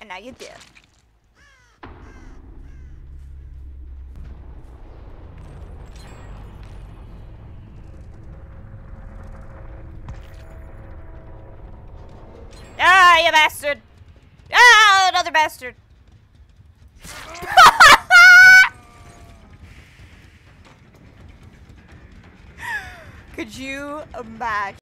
And now you do. Ah, you bastard! Ah, another bastard! Could you imagine?